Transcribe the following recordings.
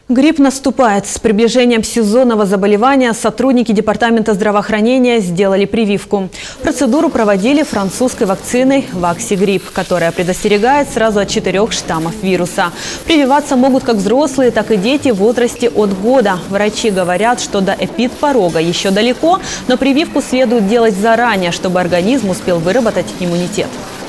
Грипп наступает. С приближением сезонного заболевания сотрудники Департамента здравоохранения сделали прививку. Процедуру проводили французской вакциной «Ваксигрипп», которая предостерегает сразу от 4 штаммов вируса. Прививаться могут как взрослые, так и дети в возрасте от года. Врачи говорят, что до эпидпорога еще далеко, но прививку следует делать заранее, чтобы организм успел выработать иммунитет.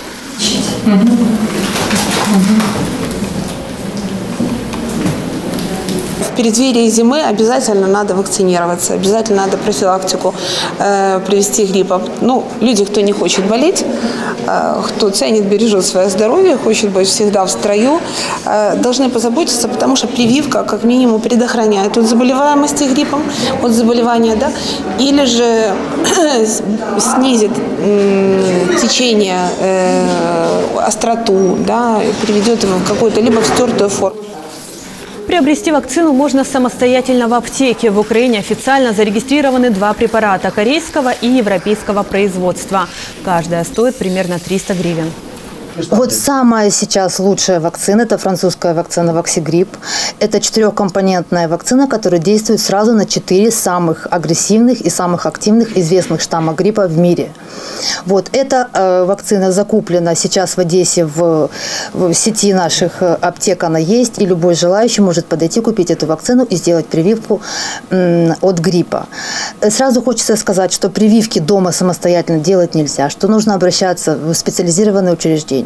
В преддверии зимы обязательно надо вакцинироваться, обязательно надо профилактику провести гриппа. Люди, кто не хочет болеть, кто ценит, бережет свое здоровье, хочет быть всегда в строю, должны позаботиться, потому что прививка как минимум предохраняет от заболеваемости гриппом, от заболевания, или же снизит течение, остроту, приведет его в какую-то либо в стертую форму. Приобрести вакцину можно самостоятельно в аптеке. В Украине официально зарегистрированы 2 препарата – корейского и европейского производства. Каждая стоит примерно 300 гривен. Вот самая сейчас лучшая вакцина – это французская вакцина «Ваксигрипп». Это 4-компонентная вакцина, которая действует сразу на 4 самых агрессивных и самых активных известных штамма гриппа в мире. Вот эта вакцина закуплена сейчас в Одессе в сети наших аптек, она есть, и любой желающий может подойти, купить эту вакцину и сделать прививку от гриппа. Сразу хочется сказать, что прививки дома самостоятельно делать нельзя, что нужно обращаться в специализированные учреждения.